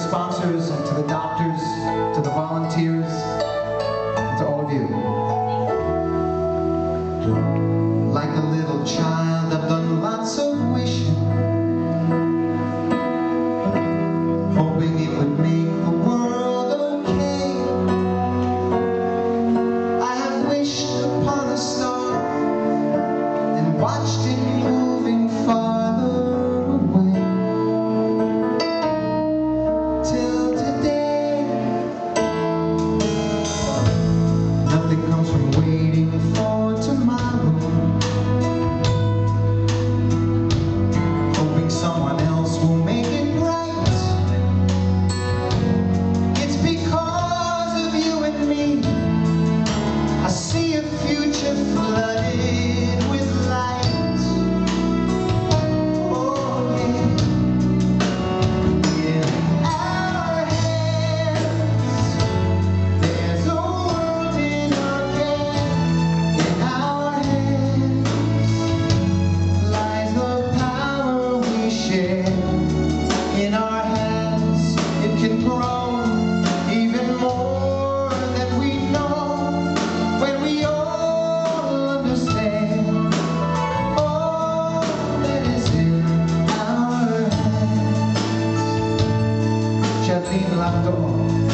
sponsors, and to the doctors, to the volunteers, and to all of you. Like a little child, I've done lots of wishing, hoping it would make the world okay. I have wished upon a star and watched it moving farther away, till today. Nothing comes from waiting for tomorrow, hoping someone else will make it right. It's because of you and me I see a future flooded with light. Oh yeah. In our hands there's a world in our hand. In our hands lies the power we share. In our hands it can grow even more than we know, when we all understand all that is in our hands. Chadleen Uy Lacdo-o.